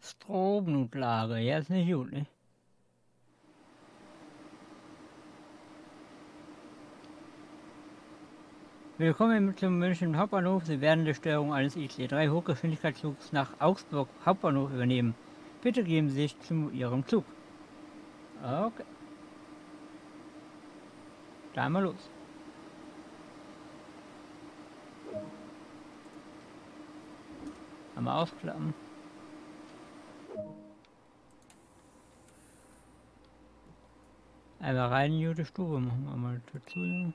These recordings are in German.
Stromnotlage, ja, ist nicht gut, ne? Willkommen zum München Hauptbahnhof. Sie werden die Steuerung eines IC3 Hochgeschwindigkeitszugs nach Augsburg Hauptbahnhof übernehmen. Bitte geben Sie sich zu Ihrem Zug. Okay, dann mal los. Einmal ausklappen. Einmal rein in die Stube machen wir mal dazu. Ja.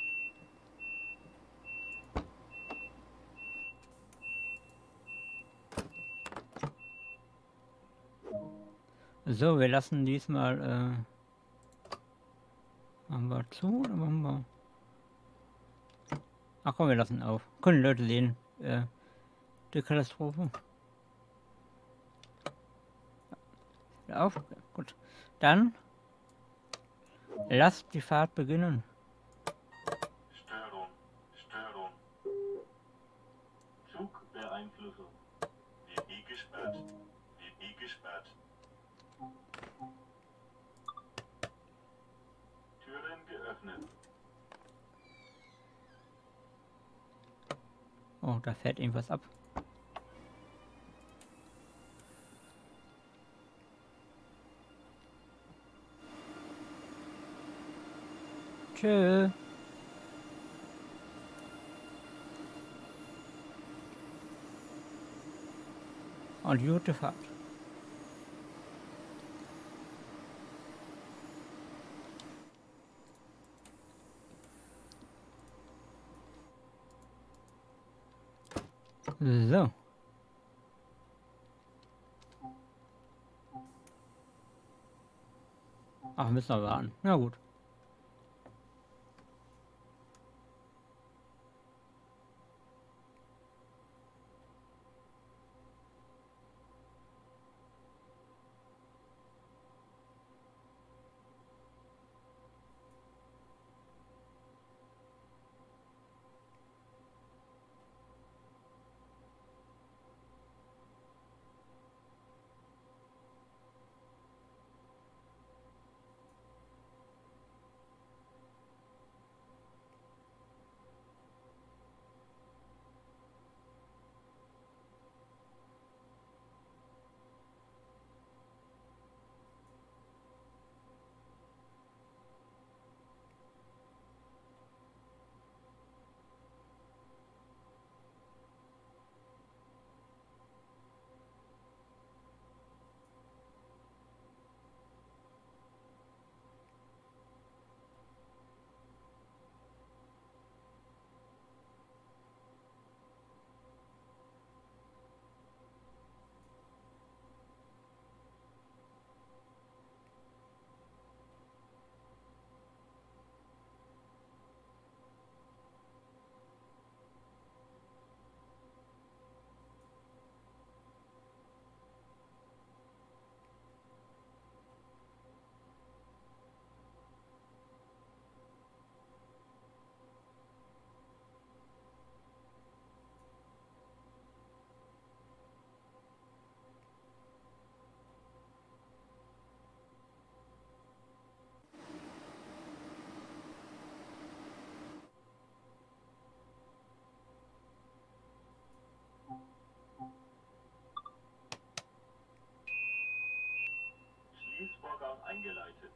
So, wir lassen diesmal machen wir zu oder machen wir. Ach komm, wir lassen auf. Können die Leute sehen. Die Katastrophe. Auf. Gut. Dann lasst die Fahrt beginnen. Störung. Zugbeeinflussung. WB gesperrt. WB gesperrt. Türen geöffnet. Oh, da fährt irgendwas ab. Tschö. Und gute Fahrt. So. Ach, müssen wir warten. Na gut. Schließvorgang eingeleitet.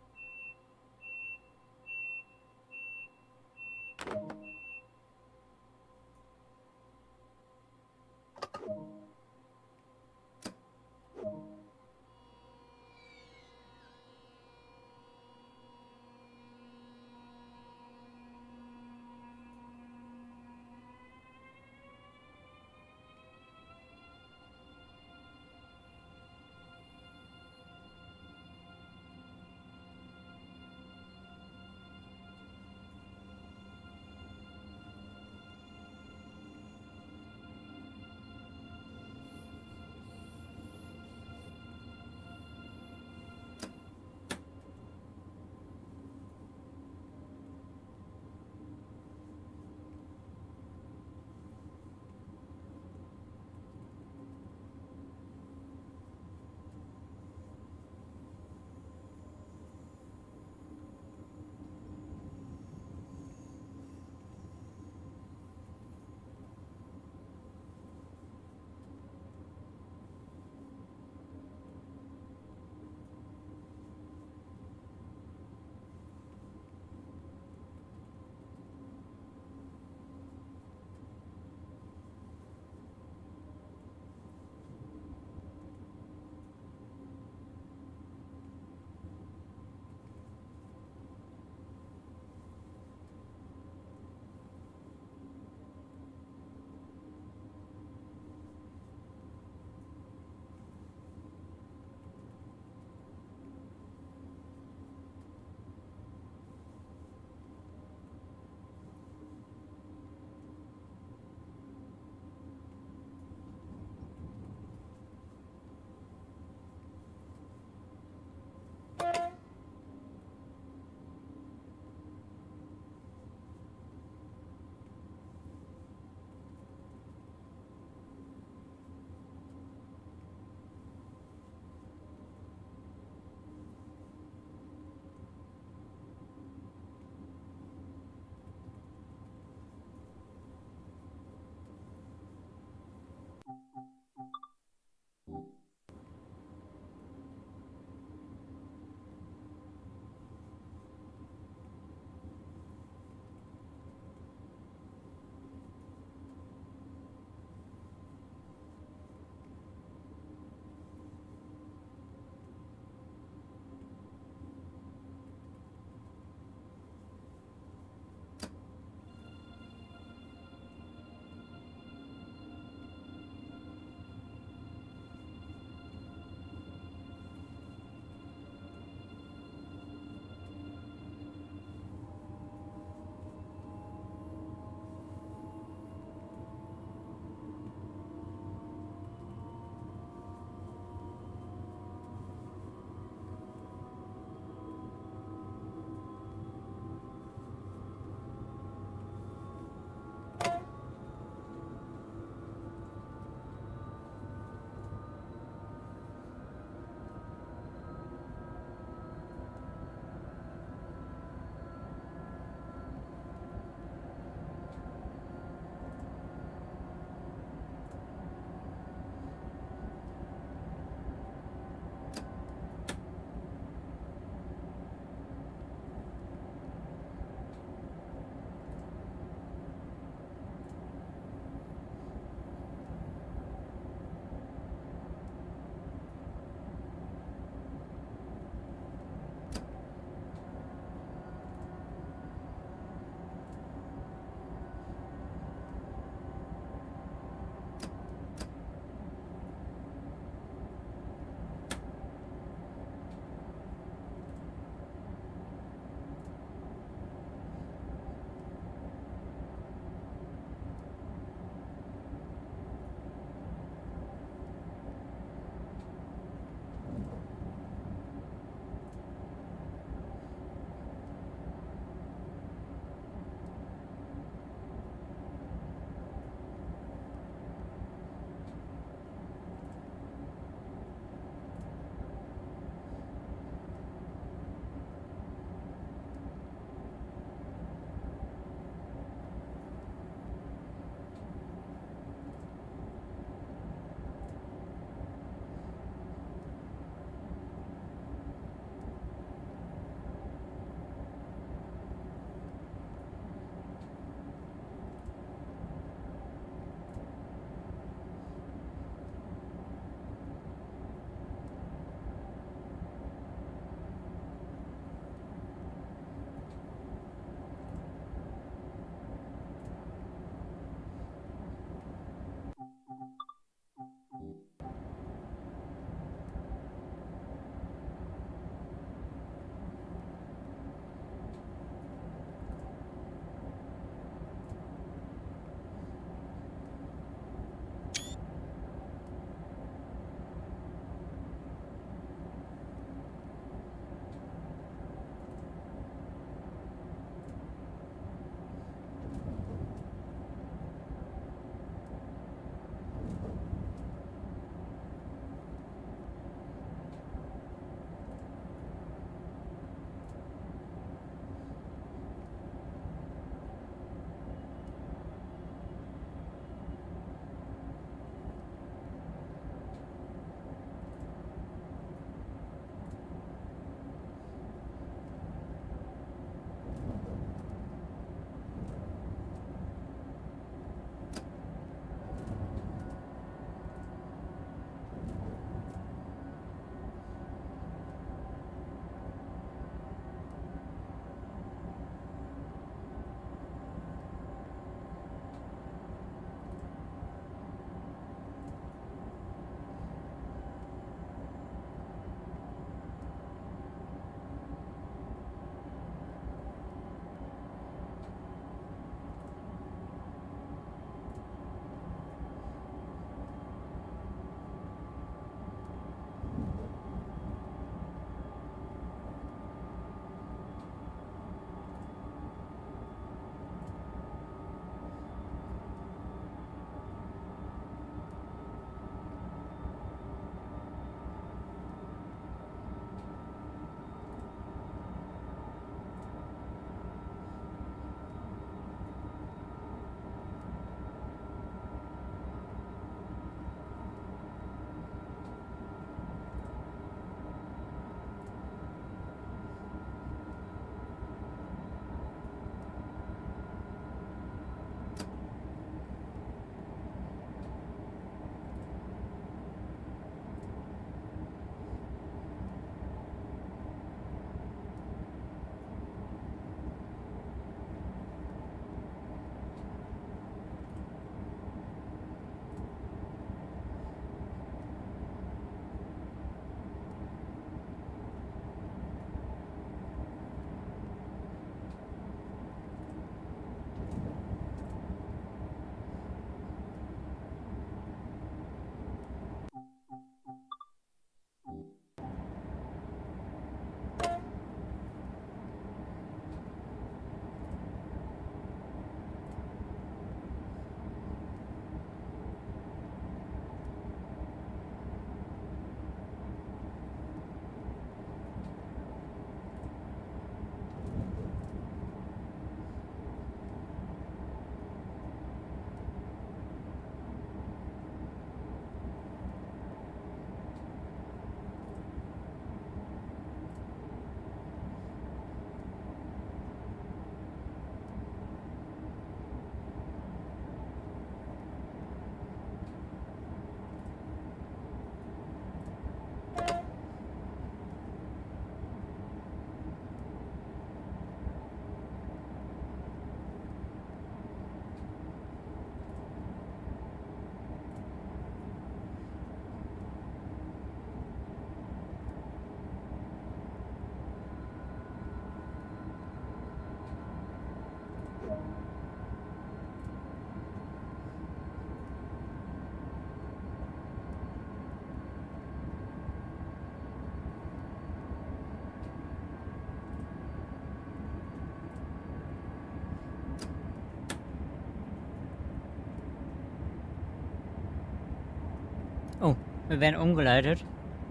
Oh, wir werden umgeleitet.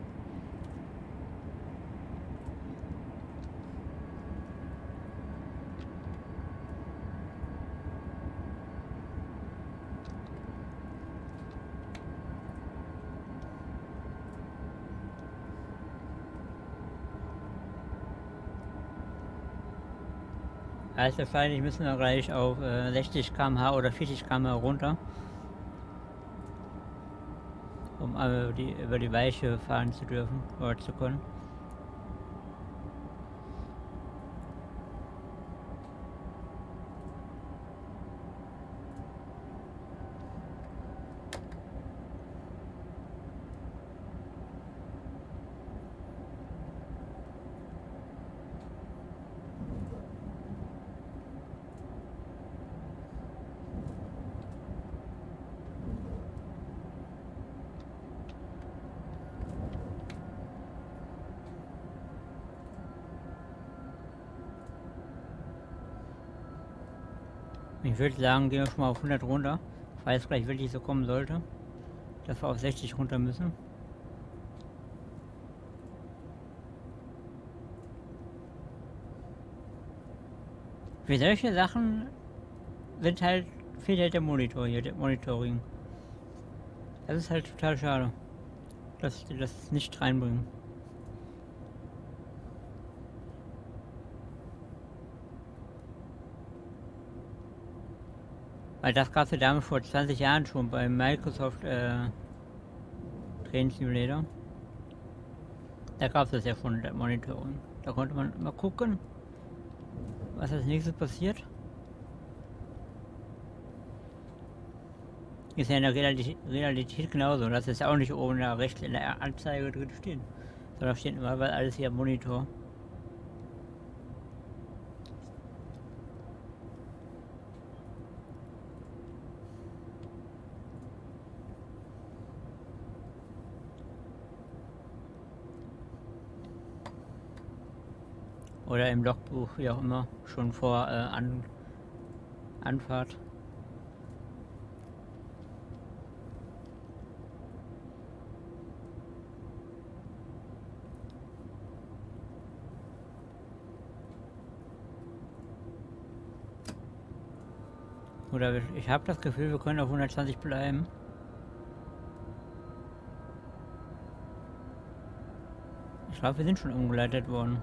Also wahrscheinlich müssen wir gleich auf 60 km/h oder 40 km/h runter, um über die Weiche fahren zu dürfen oder zu können. Ich würde sagen, gehen wir schon mal auf 100 runter, falls es gleich wirklich so kommen sollte, dass wir auf 60 runter müssen. Für solche Sachen fehlt halt der Monitor hier, der Monitoring. Das ist halt total schade, dass die das nicht reinbringen. Weil das gab es ja damals vor 20 Jahren schon beim Microsoft Train Simulator. Da gab es das ja schon, der Monitoring. Da konnte man mal gucken, was als nächstes passiert. Ist ja in der Realität genauso. Das ist ja auch nicht oben da rechts in der Anzeige drin stehen. Sondern da steht immer alles hier am Monitor. Oder im Logbuch, wie auch immer, schon vor Anfahrt. Oder ich habe das Gefühl, wir können auf 120 bleiben. Ich glaube, wir sind schon umgeleitet worden.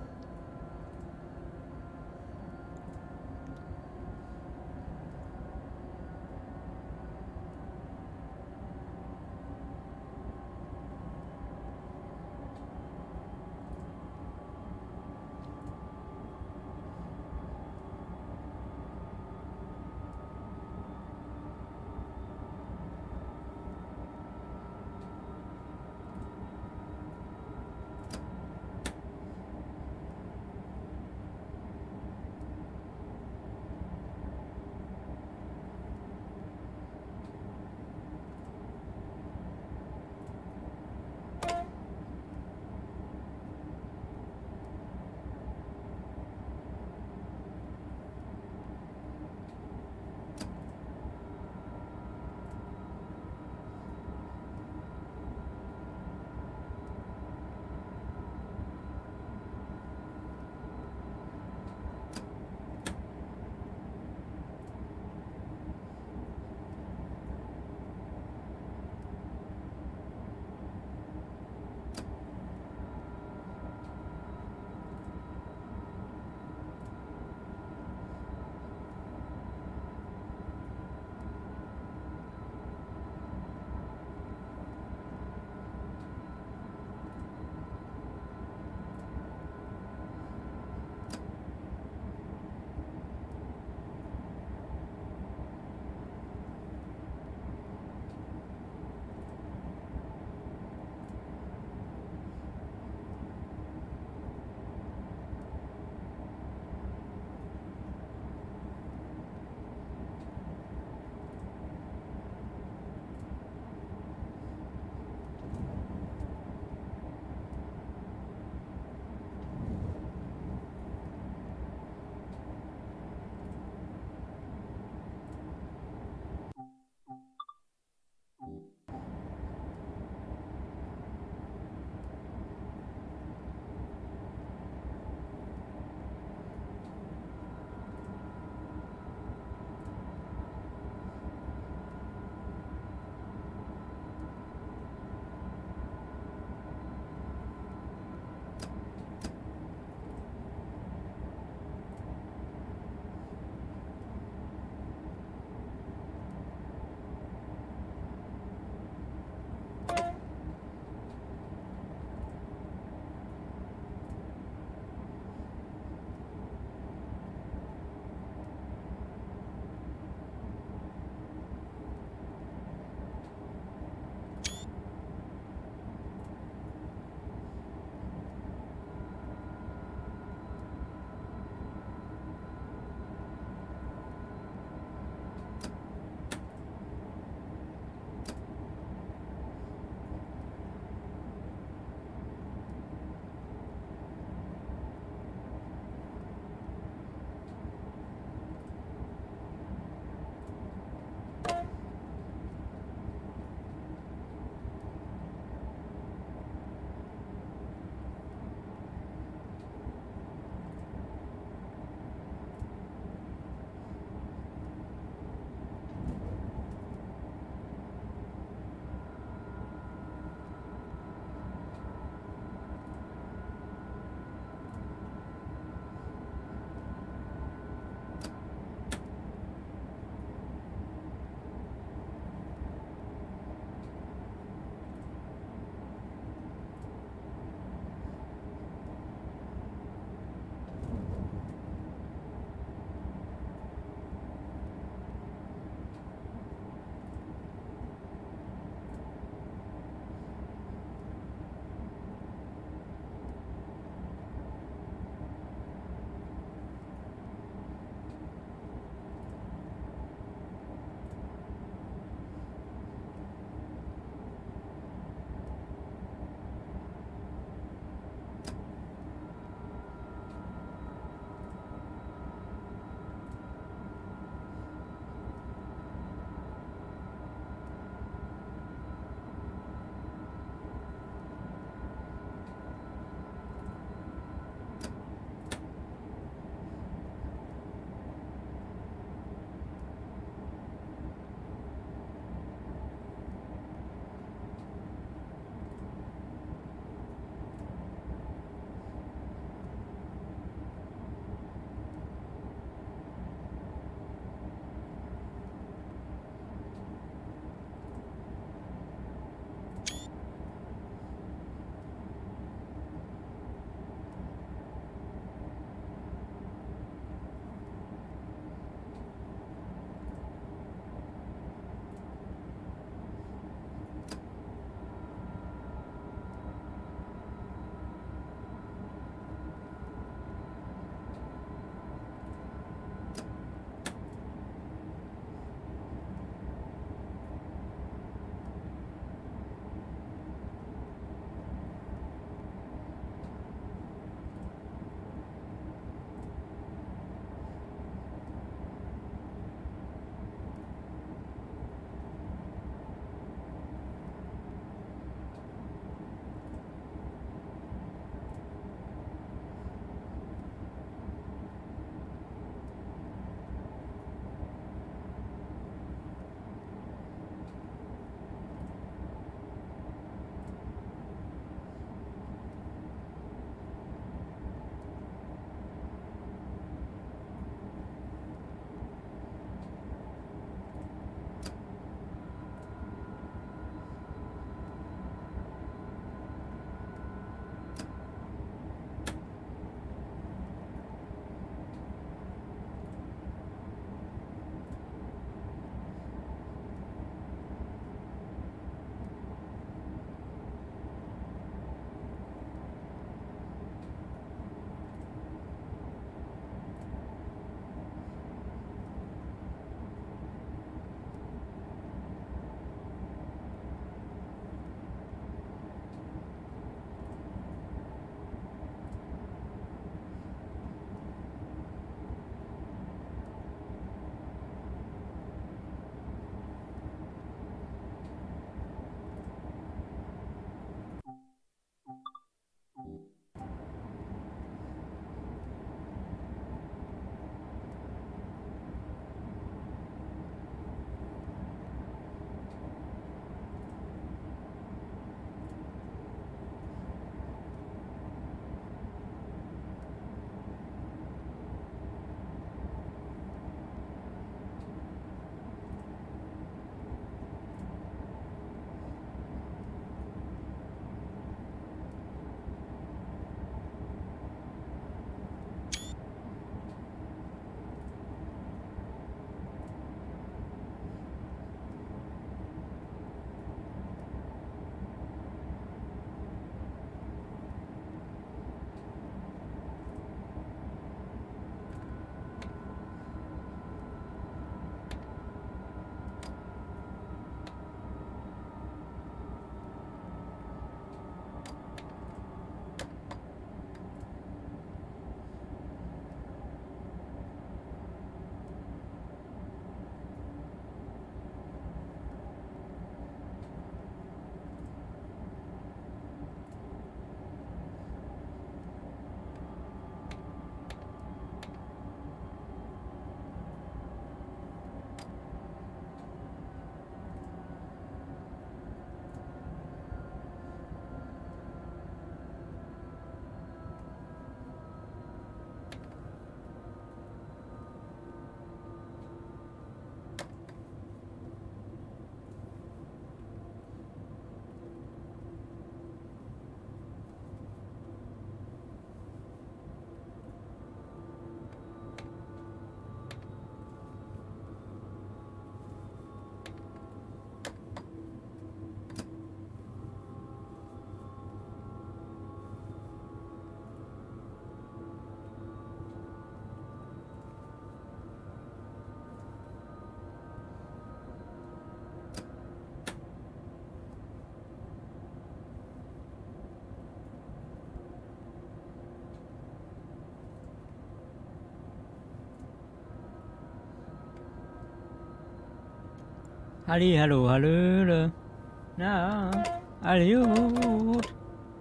Halli, hallo, hallöle. Na, alles gut.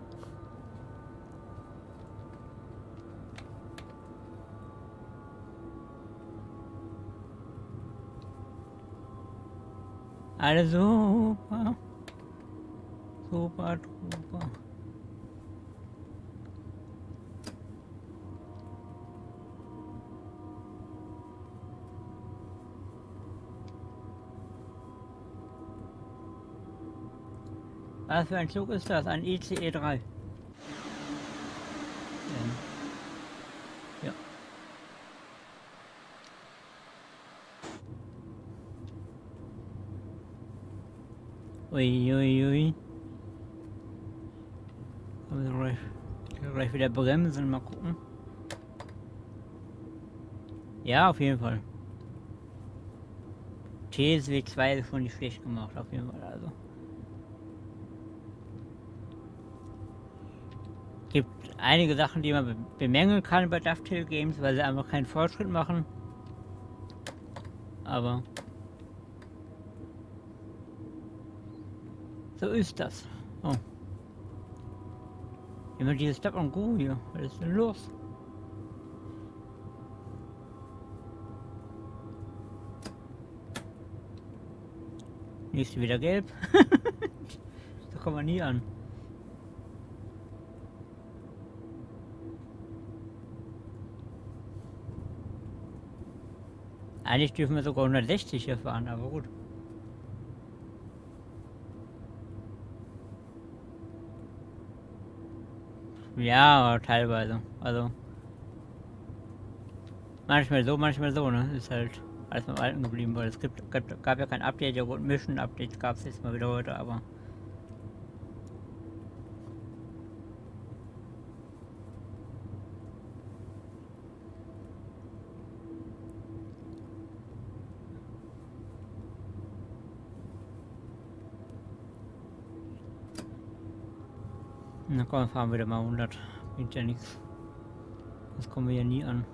Alles super. Super, super. Was für ein Zug ist das? Ein ICE 3. Ja. Ui, ui, ui. Also gleich wieder bremsen, mal gucken. Ja, auf jeden Fall. TSW 2 ist schon nicht schlecht gemacht, auf jeden Fall. Also. Gibt einige Sachen, die man bemängeln kann bei Dovetail Games, weil sie einfach keinen Fortschritt machen. Aber so ist das. Oh. Immer dieses Stop and Go hier. Was ist denn los? Nächste wieder gelb. So kommen wir nie an. Eigentlich dürfen wir sogar 160 hier fahren, aber gut. Ja, teilweise. Also manchmal so, ne? Ist halt alles beim Alten geblieben, weil es gab ja kein Update, ja gut, Mission Updates gab es jetzt mal wieder heute, aber na komm, fahren wir wieder mal 100. Bringt ja nichts. Das kommen wir ja nie an.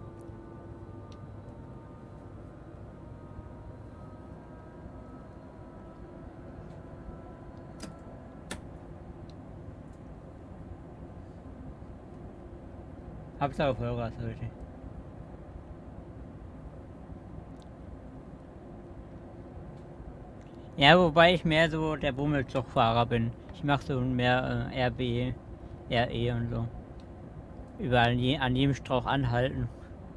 Hauptsache Vollgas heute. Ja, wobei ich mehr so der Bummelzugfahrer bin. Ich mache so mehr RB, RE und so. Überall an jedem Strauch anhalten.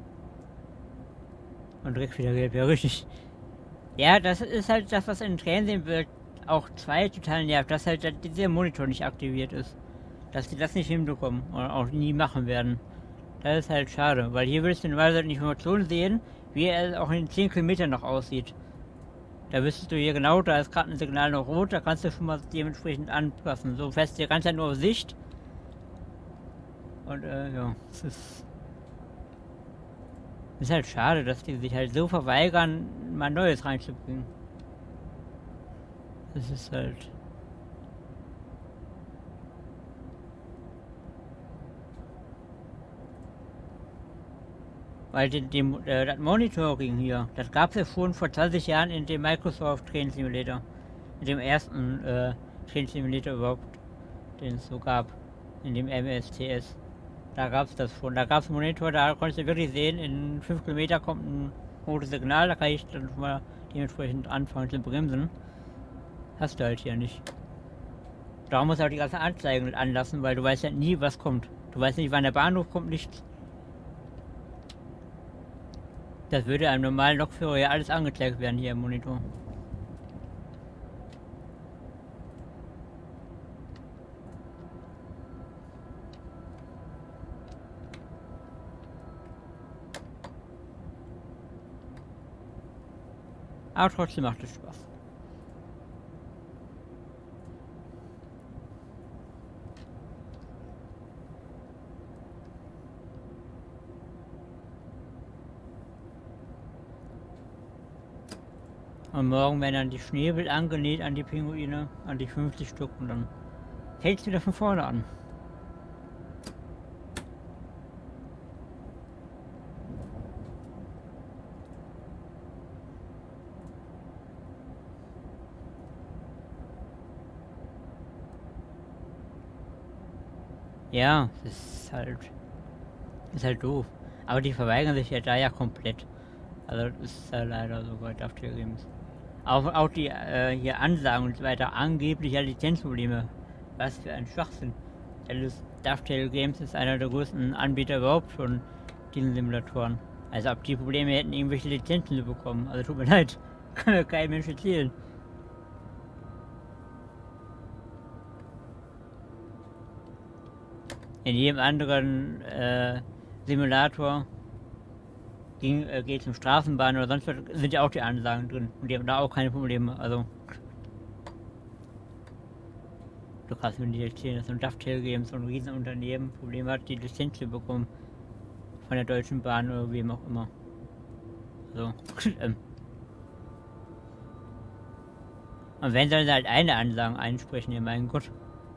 Und direkt wieder gelb, ja richtig. Ja, das ist halt das, was in Trainingswelt auch 2 total nervt, dass halt dieser Monitor nicht aktiviert ist. Dass sie das nicht hinbekommen oder auch nie machen werden. Das ist halt schade, weil hier würdest du normalerweise die Information sehen, wie er auch in 10 Kilometern noch aussieht. Da wüsstest du hier genau, da ist gerade ein Signal noch rot, da kannst du schon mal dementsprechend anpassen. So fest, hier kannst du ja nur auf Sicht. Und ja, es ist halt schade, dass die sich halt so verweigern, mal Neues reinzubringen. Das ist halt... Weil das Monitoring hier, das gab es ja schon vor 20 Jahren in dem Microsoft Train Simulator. In dem ersten Train Simulator überhaupt, den es so gab. In dem MSTS. Da gab es das schon. Da gab es einen Monitor, da konntest du wirklich sehen, in 5 Kilometer kommt ein rotes Signal, da kann ich dann schon mal dementsprechend anfangen zu bremsen. Hast du halt hier nicht. Darum musst du auch die ganze Anzeigen anlassen, weil du weißt ja nie, was kommt. Du weißt nicht, wann der Bahnhof kommt, nichts. Das würde einem normalen Lokführer ja alles angezeigt werden hier im Monitor. Aber trotzdem macht es Spaß. Und morgen werden dann die Schnäbel angenäht an die Pinguine, an die 50 Stück, und dann fängt es wieder von vorne an. Ja, ist halt doof. Aber die verweigern sich ja da ja komplett. Also das ist ja leider so bei Dovetail Games. Auch die hier Ansagen und so weiter, angeblich ja Lizenzprobleme. Was für ein Schwachsinn. Dovetail Games ist einer der größten Anbieter überhaupt von diesen Simulatoren. Also ob die Probleme hätten, irgendwelche Lizenzen zu bekommen. Also tut mir leid, kann mir kein Mensch erzählen. In jedem anderen Simulator geht es um Straßenbahn oder sonst was, sind ja auch die Ansagen drin. Und die haben da auch keine Probleme. Also du kannst mir nicht erzählen, dass so ein Dovetail Games, so ein Riesenunternehmen, Probleme hat, die Lizenz zu bekommen. Von der Deutschen Bahn oder wem auch immer. So. Und wenn sollen sie halt eine Ansage einsprechen, ja mein Gott.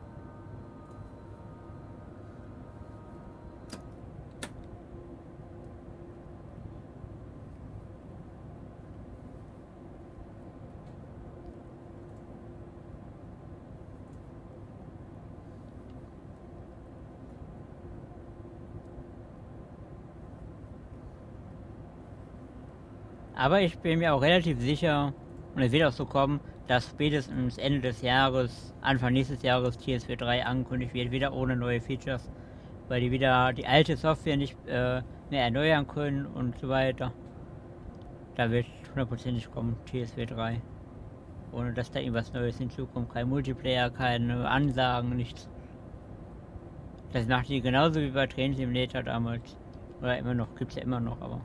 Aber ich bin mir auch relativ sicher, und es wird auch so kommen, dass spätestens Ende des Jahres, Anfang nächstes Jahres TSV 3 angekündigt wird, wieder ohne neue Features, weil die wieder die alte Software nicht mehr erneuern können und so weiter. Da wird hundertprozentig kommen, TSV 3. Ohne dass da irgendwas Neues hinzukommt. Kein Multiplayer, keine Ansagen, nichts. Das macht die genauso wie bei Train Simulator damals. Oder immer noch, gibt's ja immer noch, aber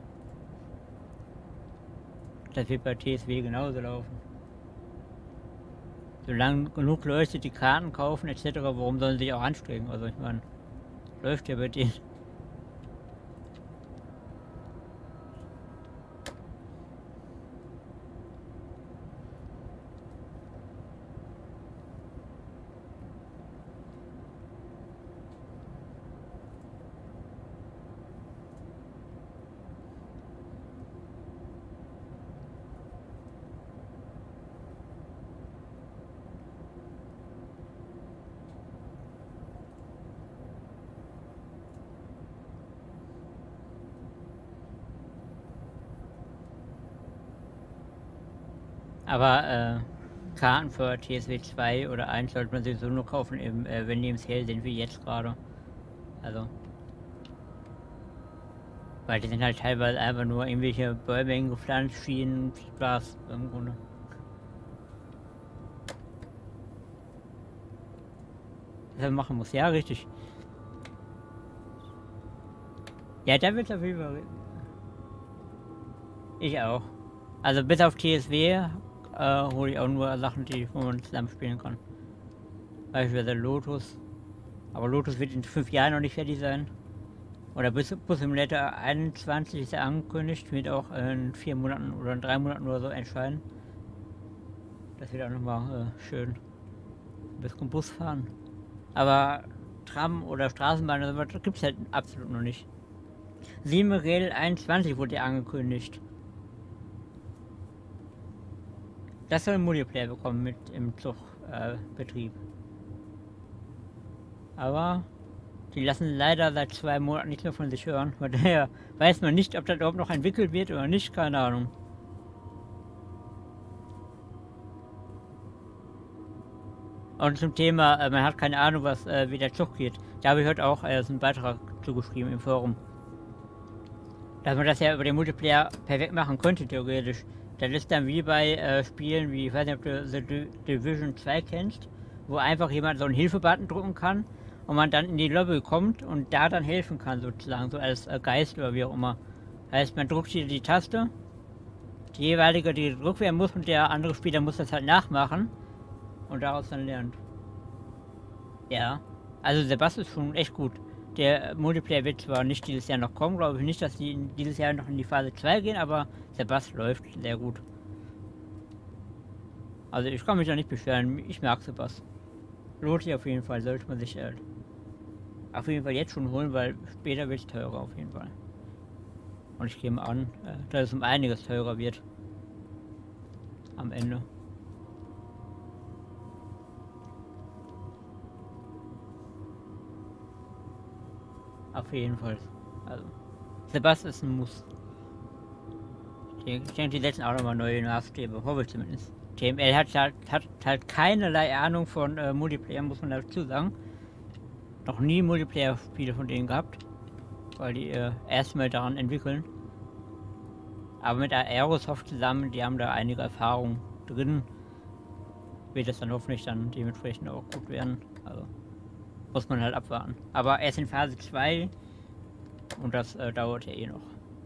das wird bei TSW genauso laufen. Solange genug Leute die Karten kaufen etc., warum sollen sie sich auch anstrengen? Also ich meine, läuft ja bei denen. Aber Karten für TSW 2 oder 1 sollte man sowieso nur kaufen, wenn die im Sale sind, wie jetzt gerade. Also. Weil die sind halt teilweise einfach nur irgendwelche Bäume gepflanzt, Schienen, Spaß im Grunde. Was er machen muss, ja, richtig. Ja, da wird's auf jeden Fall. Ich auch. Also bis auf TSW hole ich auch nur Sachen, wo man zusammen spielen kann. Beispielsweise Lotus. Aber Lotus wird in 5 Jahren noch nicht fertig sein. Oder Bus Simulator 21 ist ja angekündigt, wird auch in 4 Monaten oder in 3 Monaten oder so erscheinen. Das wird auch nochmal schön. Ein bisschen Bus fahren. Aber Tram oder Straßenbahn oder sowas gibt es halt absolut noch nicht. Simerel 21 wurde ja angekündigt. Das soll ein Multiplayer bekommen mit im Zugbetrieb. Aber die lassen leider seit 2 Monaten nichts mehr von sich hören. Von daher weiß man nicht, ob das überhaupt noch entwickelt wird oder nicht, keine Ahnung. Und zum Thema, man hat keine Ahnung, wie der Zug geht. Da habe ich heute auch so einen Beitrag zugeschrieben im Forum. Dass man das ja über den Multiplayer perfekt machen könnte, theoretisch. Das ist dann wie bei Spielen wie, ich weiß nicht, ob du The Division 2 kennst, wo einfach jemand so einen Hilfebutton drücken kann und man dann in die Lobby kommt und da dann helfen kann, sozusagen, so als Geist oder wie auch immer. Heißt, man drückt hier die Taste, die jeweilige, die gedrückt werden muss, und der andere Spieler muss das halt nachmachen und daraus dann lernt. Ja, also der Bass ist schon echt gut. Der Multiplayer wird zwar nicht dieses Jahr noch kommen, glaube ich nicht, dass die dieses Jahr noch in die Phase 2 gehen, aber der Bass läuft sehr gut. Also ich kann mich da nicht beschweren, ich mag den Bass. Lohnt sich auf jeden Fall, sollte man sich auf jeden Fall jetzt schon holen, weil später wird es teurer auf jeden Fall. Und ich gehe mal an, dass es um einiges teurer wird. Am Ende. Auf jeden Fall. Also, Sebastian ist ein Muss. Ich denke, die setzen auch nochmal neue Maßstäbe, hoffe ich zumindest. TML hat halt keinerlei Ahnung von Multiplayer, muss man dazu sagen. Noch nie Multiplayer-Spiele von denen gehabt, weil die erstmal daran entwickeln. Aber mit Aerosoft zusammen, die haben da einige Erfahrungen drin, wird das dann hoffentlich dann dementsprechend auch gut werden. Also muss man halt abwarten. Aber erst in Phase 2 und das dauert ja eh noch.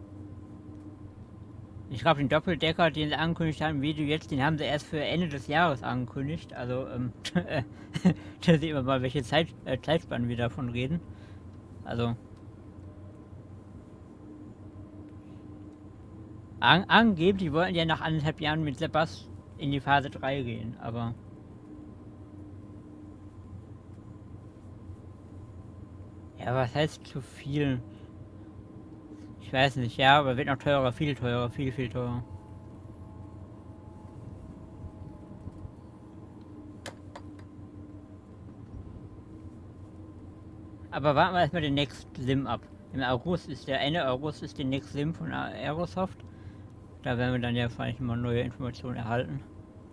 Ich glaube, den Doppeldecker, den sie angekündigt haben im Video jetzt, den haben sie erst für Ende des Jahres angekündigt. Also, da sieht man mal, welche Zeitspannen wir davon reden. Also, angeblich wollten ja nach 1,5 Jahren mit Sebastian in die Phase 3 gehen, aber... Ja, was heißt zu viel? Ich weiß nicht, ja, aber wird noch teurer, viel teurer, viel teurer. Aber warten wir erstmal den Next Sim ab. Ende August ist der Next Sim von Aerosoft. Da werden wir dann ja vielleicht mal neue Informationen erhalten.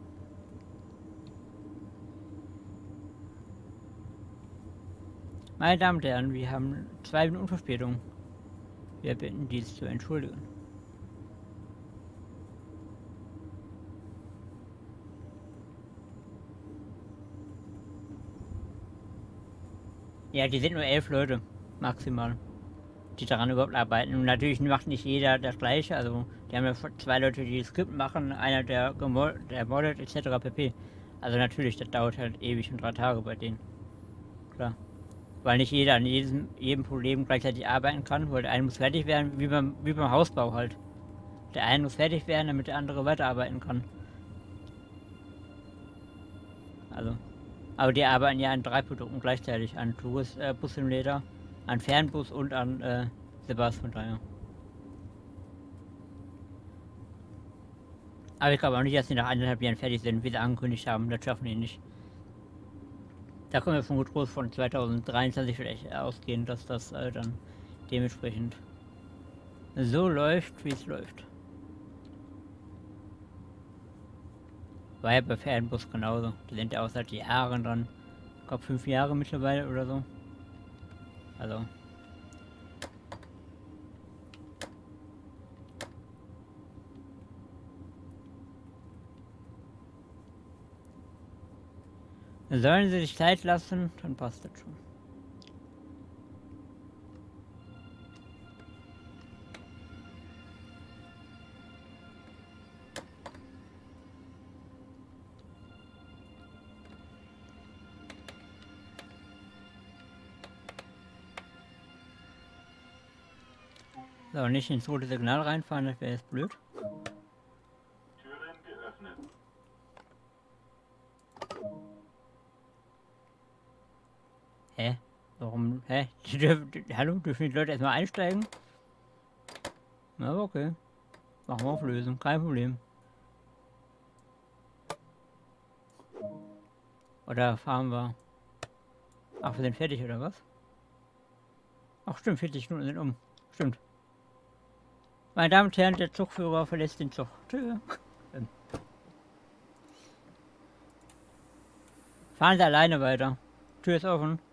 Meine Damen und Herren, wir haben 2 Minuten Verspätung. Wir bitten dies zu entschuldigen. Ja, die sind nur 11 Leute, maximal, die daran überhaupt arbeiten. Und natürlich macht nicht jeder das Gleiche. Also, die haben ja 2 Leute, die das Skript machen, einer, der moddet, etc. pp. Also natürlich, das dauert halt ewig und 3 Tage bei denen. Klar. Weil nicht jeder an jedem Problem gleichzeitig arbeiten kann, weil der eine muss fertig werden, wie beim Hausbau halt. Der eine muss fertig werden, damit der andere weiterarbeiten kann. Also. Aber die arbeiten ja an 3 Produkten gleichzeitig, an Bus Simulator, an Fernbus und an Sebastian, von daher. Aber ich glaube auch nicht, dass sie nach 1,5 Jahren fertig sind, wie sie angekündigt haben. Das schaffen die nicht. Da können wir von Getrost von 2023 vielleicht ausgehen, dass das dann dementsprechend so läuft, wie es läuft. War ja bei Fernbus genauso. Die sind ja auch seit Jahren dran. Ich glaube 5 Jahre mittlerweile oder so. Also. Sollen sie sich Zeit lassen, dann passt das schon. So, nicht ins rote Signal reinfahren, das wäre jetzt blöd. Türen geöffnet. Hä? Warum? Hä? Hallo? Dürfen die Leute erstmal einsteigen? Na, okay. Machen wir auf Lösung, kein Problem. Oder fahren wir? Ach, wir sind fertig, oder was? Ach stimmt, 40 Minuten sind um. Stimmt. Meine Damen und Herren, der Zugführer verlässt den Zug. Tschüss. Fahren Sie alleine weiter. Tür ist offen.